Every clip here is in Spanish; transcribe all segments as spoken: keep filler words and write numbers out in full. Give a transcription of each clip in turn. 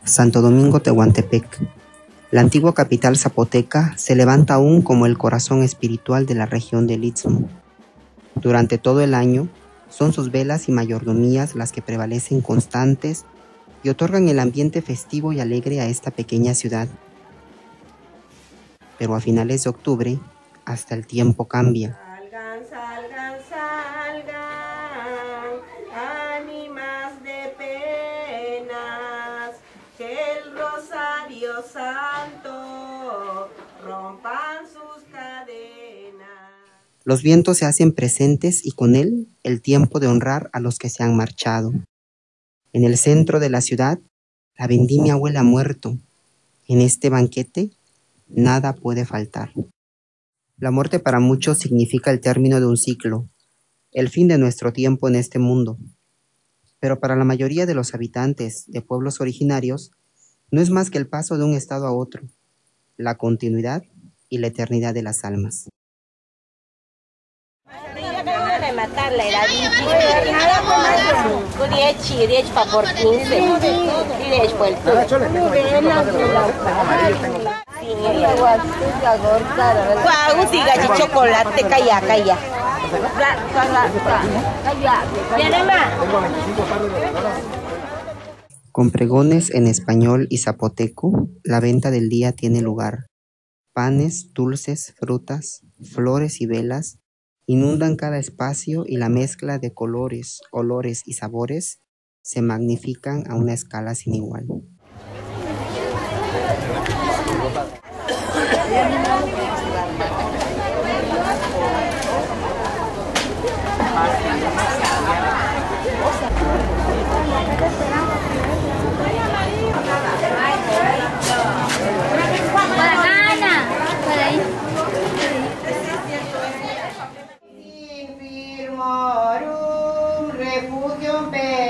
Santo Domingo Tehuantepec. La antigua capital zapoteca se levanta aún como el corazón espiritual de la región del Istmo. Durante todo el año, son sus velas y mayordomías las que prevalecen constantes y otorgan el ambiente festivo y alegre a esta pequeña ciudad. Pero a finales de octubre, hasta el tiempo cambia. Salgan, salgan, salgan, ánimas de penas, que el Rosario Santo rompan sus cadenas. Los vientos se hacen presentes y con él el tiempo de honrar a los que se han marchado. En el centro de la ciudad, la vendimia huele a muerto. En este banquete, nada puede faltar. La muerte para muchos significa el término de un ciclo, el fin de nuestro tiempo en este mundo. Pero para la mayoría de los habitantes de pueblos originarios, no es más que el paso de un estado a otro, la continuidad y la eternidad de las almas. Matarla era por quince y después el chocolate, calla, calla. Con pregones en español y zapoteco, la venta del día tiene lugar. Panes, dulces, frutas, flores y velas inundan cada espacio y la mezcla de colores, olores y sabores se magnifican a una escala sin igual. Refugium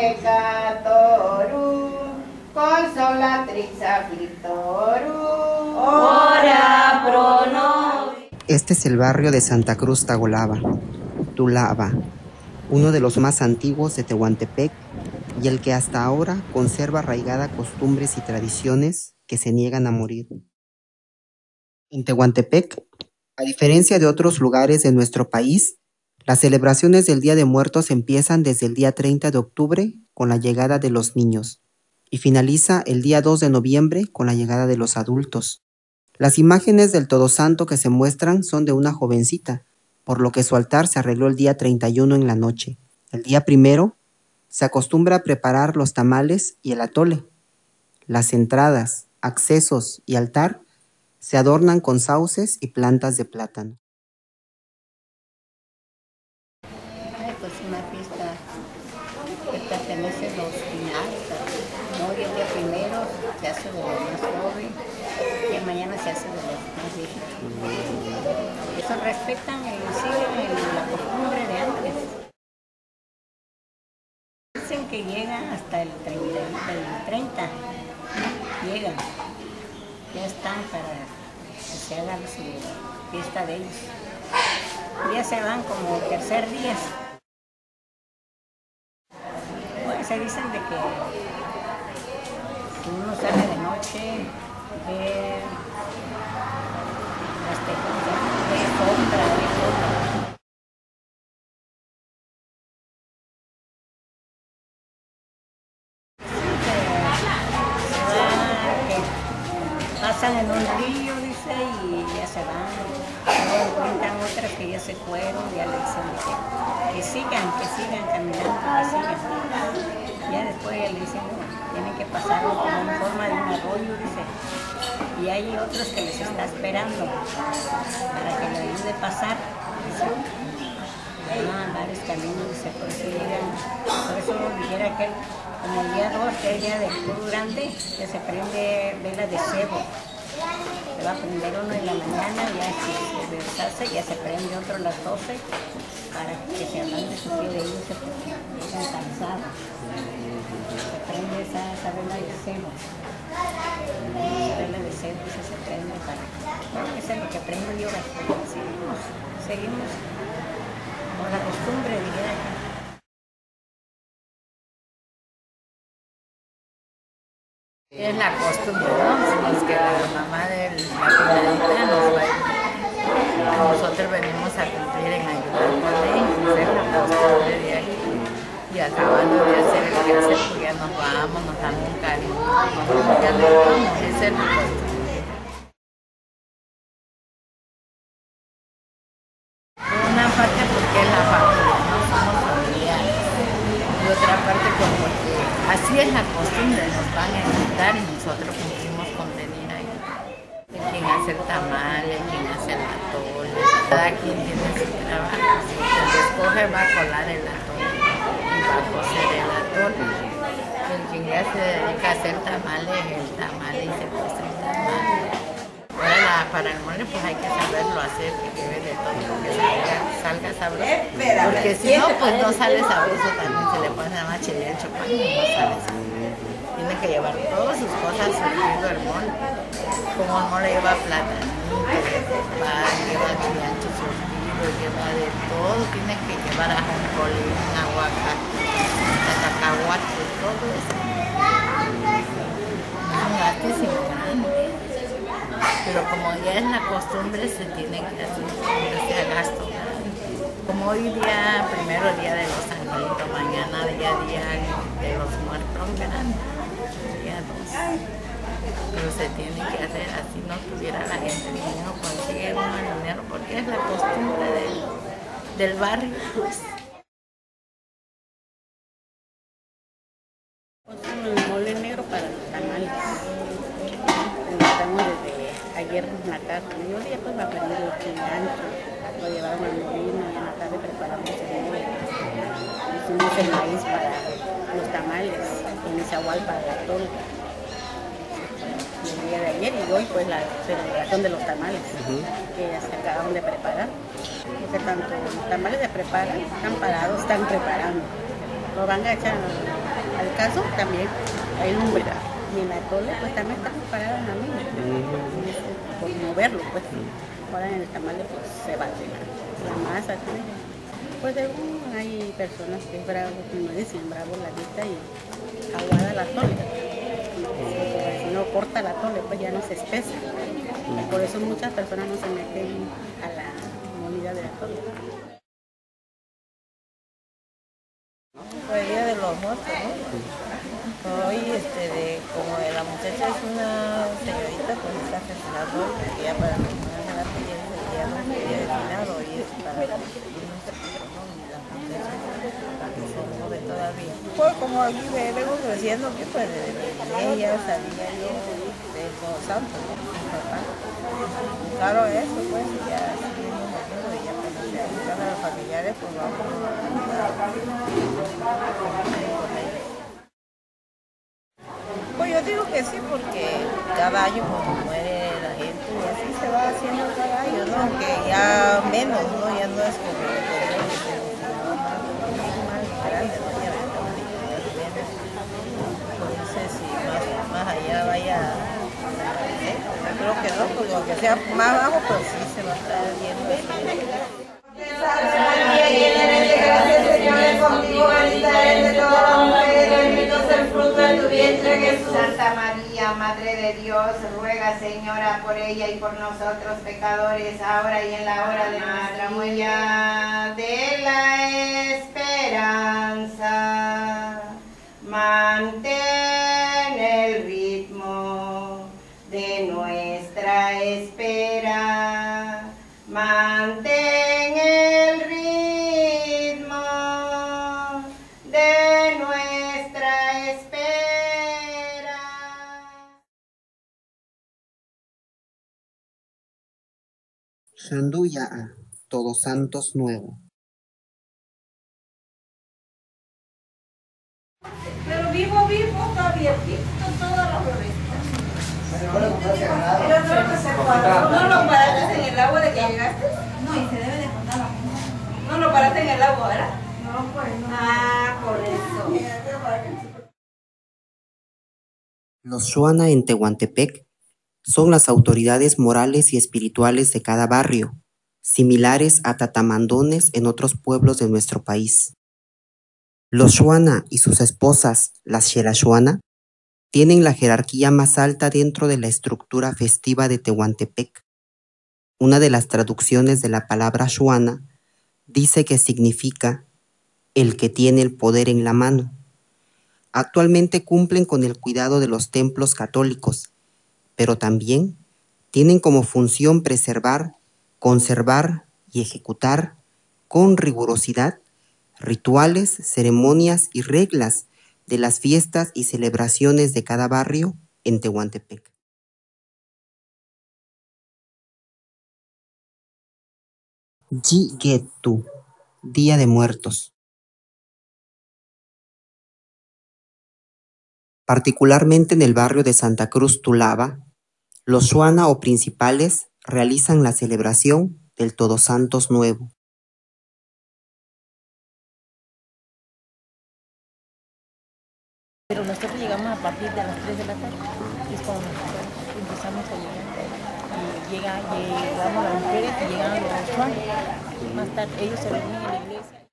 peccatorum, consolatrix afflictorum, ora pro nobis. Este es el barrio de Santa Cruz Tagolava, Tulava, uno de los más antiguos de Tehuantepec y el que hasta ahora conserva arraigada costumbres y tradiciones que se niegan a morir. En Tehuantepec, a diferencia de otros lugares de nuestro país, las celebraciones del Día de Muertos empiezan desde el día treinta de octubre con la llegada de los niños y finaliza el día dos de noviembre con la llegada de los adultos. Las imágenes del Todosanto que se muestran son de una jovencita, por lo que su altar se arregló el día treinta y uno en la noche. El día primero se acostumbra a preparar los tamales y el atole. Las entradas, accesos y altar se adornan con sauces y plantas de plátano. Pues una fiesta que pertenece a los finales, ¿no? Y el día primero se hace de los más jóvenes y mañana se hace de los más viejitos. Eso respetan y siguen la costumbre de antes. Dicen que llegan hasta el treinta, llegan, ya están para que se haga su fiesta de ellos. Ya se van como tercer día. Bueno, se dicen de que si uno sale de noche, ve las tejas, ve sombra, ve sombra. Pasan en un río, dice, y ya se van. Luego encuentran otras que ya se fueron, ya le dicen que, que sigan, que sigan caminando, que sigan. Ya después ya le dicen, no, tienen que pasar como en forma de un arroyo, dice. Y hay otros que les está esperando para que le ayude a pasar. Dice. Van a varios caminos, dice, por eso llegan, por eso dijera que como el día dos, que es el día del Cruz Grande, que se prende vela de cebo. Se va a prender uno en la mañana, ya si se deshace, ya se prende otro a las doce, para que se hablan de su pie de ellos, se llegan cansados. Se prende esa, esa vela de cebo. Esa vela de cebo, esa se prende para... Bueno, eso es lo que aprendo yo, seguimos, seguimos con la costumbre, dijera que... Es la costumbre, ¿no? Es que la mamá de la finalita nos va a ir. Nosotros venimos a cumplir en ayudar con ellos, es la costumbre de aquí. Y acabando de hacer el quehacer, pues ya nos vamos, nos damos un cariño, ya nos vamos, esa es la costumbre. Por una parte porque es la familia, no somos familiares. Y otra parte pues porque así es la costumbre, nos van a invitar y nosotros cumplimos con venir ahí. El quien hace el tamal, el quien hace el atole, cada quien tiene su trabajo. Si el que escoge va a colar el atole y va a cocer el atole. El quien ya se dedica a hacer tamales, el tamal y se cose el tamal. Ahora la, para el mole pues hay que saberlo hacer, que quede de todo, que salga, salga sabroso. Porque si no, pues no sale sabroso también, se le pone nada más chile al chopán y no sale sabroso. Tiene que llevar todas sus cosas surtido el mole. Como el mole lleva platanito, pan, lleva chilancho surtido, lleva de todo, tiene que llevar ajonjolí, aguacate, cacahuate, todo eso. Es un gastísimo grande. Pero como ya es la costumbre, se tiene que hacer ese gasto. Como hoy día, primero día de los angelitos, mañana día día de los muertos grandes, día dos. Pero se tiene que hacer así, no tuviera la gente dinero, consigue uno el dinero, porque es la costumbre del, del barrio. Pues. El mole negro para los tamales. Estamos desde ayer en la casa. Yo día pues va a venir el chilancho, lo llevaron al molino y en la tarde preparamos el mole. Hicimos el maíz para los tamales, el misahual para la atole. Y el día de ayer y hoy pues la celebración de los tamales, uh-huh. que ya se acabaron de preparar. Porque tanto los tamales se preparan, están parados, están preparando. Lo van a echar al caso también, hay lumbre. Y en la atole pues también está preparada en la misma, uh-huh. por moverlo pues. Uh-huh. Ahora en el tamale pues se bate la, la masa. ¿Sí? Pues según hay personas que es bravo, como dicen, bravo la vista y aguada la atole. Si no corta la atole pues ya no se espesa. Uh-huh. Por eso muchas personas no se meten a la molida de la atole. Fue el día de los muertos, ¿no? Hoy, este, de, como de la muchacha es una señorita, pues está festejando hoy, porque ya para los más grandes ya es el día, ¿no? El día destinado, hoy es para los niños, ¿no? Y las muchachas que se mueven todavía. Pues como aquí me vengo creciendo, que pues de ella salía yo de Todos Santos, ¿no? Mi papá. Claro, eso, pues, ya seguimos moviendo y ya pues, ya en casa de los familiares, pues vamos a Pues yo digo que sí, porque cada año pues, muere la gente y así se va haciendo cada año, ¿no? Aunque ya menos, ¿no? Ya no es como que es más grande, ¿no? Ya ven, menos. No sé si más, más allá vaya, ¿eh? Creo que no, porque aunque sea más bajo, pero sí se va a estar viendo así. María, llena eres de gracia, Señor es contigo, bendita eres de todas las mujeres, bendito es el fruto de tu vientre, Jesús. Santa María, Madre de Dios, ruega, Señora, por ella y por nosotros pecadores, ahora y en la hora de nuestra muerte. De la esperanza, mantén el ritmo de nuestra espera, mantén el ritmo de nuestra espera. Shanduya, Todos Santos Nuevo. Pero vivo, vivo, está abiertito todos los bebés. ¿No lo paraste en el agua de que llegaste? No, y se debe de contar la misma. ¿No lo paraste en el agua, verdad? No, pues no. Ah, por eso. Los Xuana en Tehuantepec son las autoridades morales y espirituales de cada barrio, similares a tatamandones en otros pueblos de nuestro país. Los Xuana y sus esposas, las Xelaxuana, tienen la jerarquía más alta dentro de la estructura festiva de Tehuantepec. Una de las traducciones de la palabra Xuana dice que significa el que tiene el poder en la mano. Actualmente cumplen con el cuidado de los templos católicos, pero también tienen como función preservar, conservar y ejecutar con rigurosidad rituales, ceremonias y reglas de las fiestas y celebraciones de cada barrio en Tehuantepec. Yi-Get-Tu, Día de Muertos. Particularmente en el barrio de Santa Cruz Tulaba, los Xuana o principales realizan la celebración del Todos Santos Nuevo. Pero nosotros llegamos a partir de las tres de la tarde, es cuando nosotros empezamos a llegar. Y llega, llegamos las mujeres y llegan los Xuana. Más tarde ellos se reunían en la iglesia.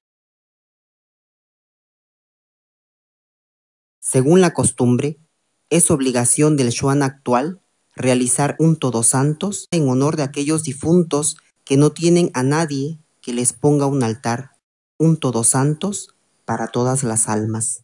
Según la costumbre, es obligación del Xuana actual realizar un Todos Santos en honor de aquellos difuntos que no tienen a nadie que les ponga un altar, un Todos Santos para todas las almas.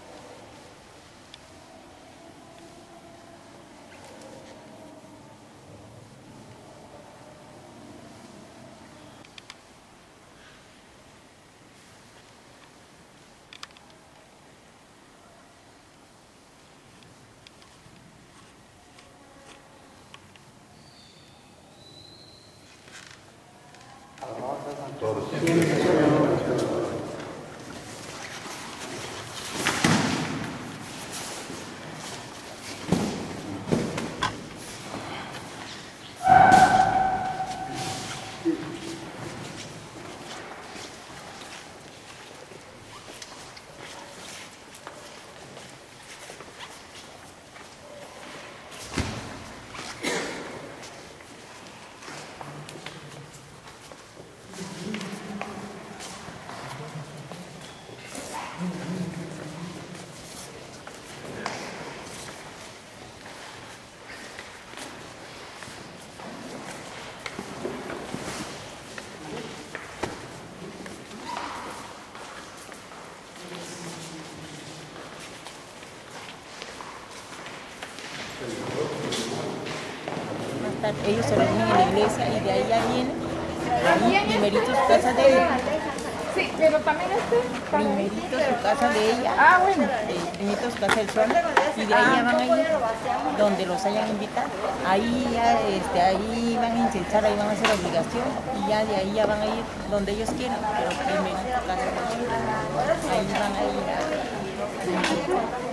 Ellos se reunían en la iglesia y de ahí ya vienen primeritos su casa de ella. Sí, pero también este. Primerito su casa de ella. Ah, bueno. Eh, primerito su casa del Xuana. Y de ahí ya van a ir donde los hayan invitado. Ahí ya, este, ahí van a incensar, ahí van a hacer obligación. Y ya de ahí ya van a ir donde ellos quieran. Pero primero su casa del Xuana. Ahí van a ir a...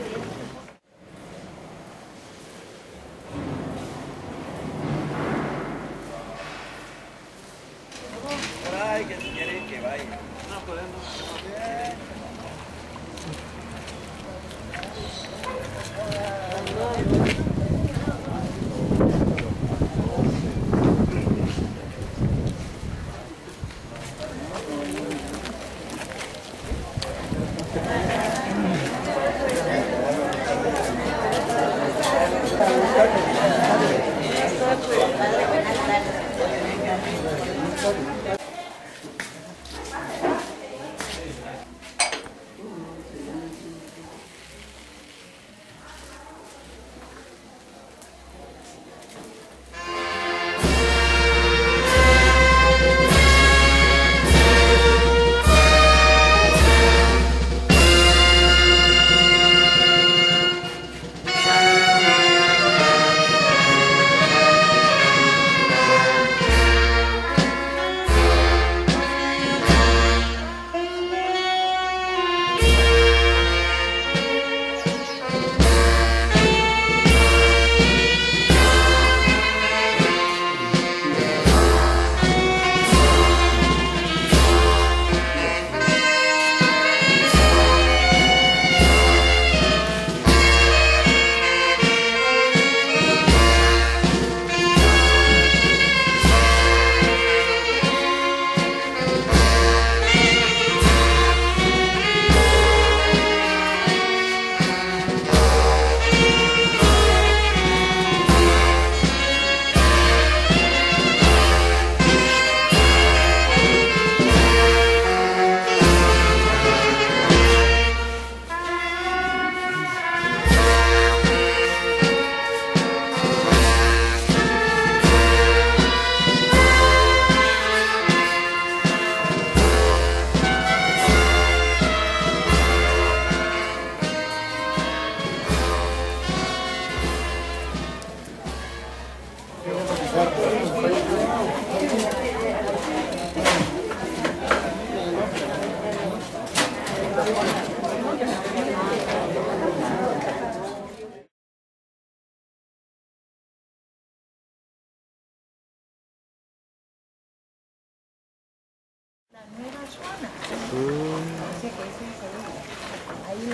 Que si quieren que vaya. No podemos.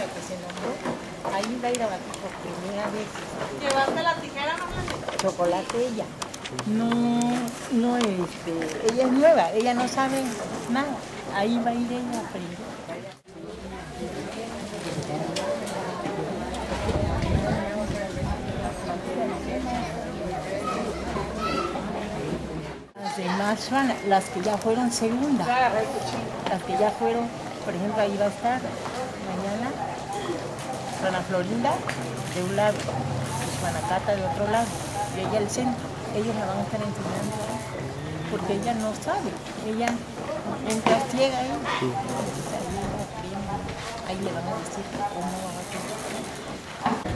la que se nombró, ahí va a ir a batir por primera vez. ¿Llevaste la tijera, mamá? Chocolate ella. No, no, este, ella es nueva, ella no sabe nada. Ahí va a ir ella a aprender. Las demás van, las que ya fueron segunda, las que ya fueron, por ejemplo, ahí va a estar mañana Ana Florinda de un lado y Juanacata de otro lado, y ella el centro. Ellos la van a estar enseñando porque ella no sabe, ella entra ciega ahí, entonces ahí, ahí le van a decir cómo va a hacer.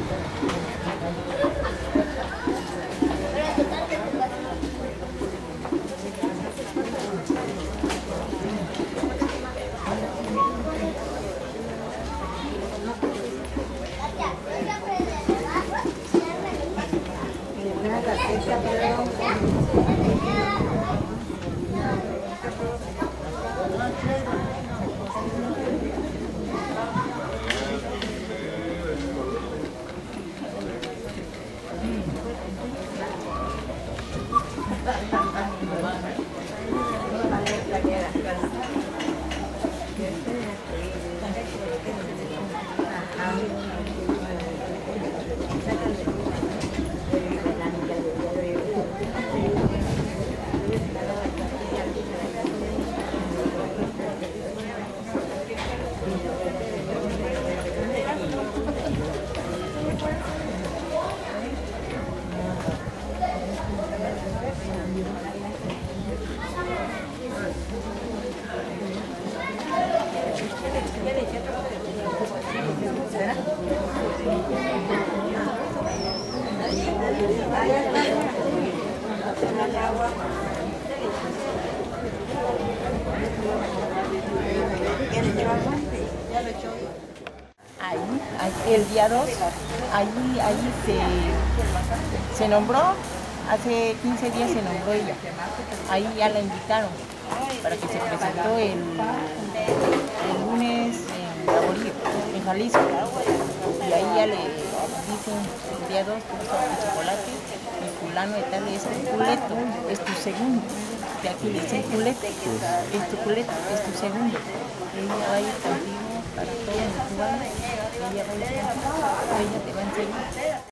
Ahí, ahí, el día dos, allí, allí se, se nombró, hace quince días se nombró ella, ahí ya la invitaron para que se presentó el, el lunes en Laborío, en Jalisco, y ahí ya le dicen el día dos, tu chocolate, el fulano de tal es tu culeto, es tu segundo, de aquí le dicen culete, es tu culeto, es tu segundo, ella va a ir contigo para todos los lugares, ella va a ir contigo, ella te va a enseñar.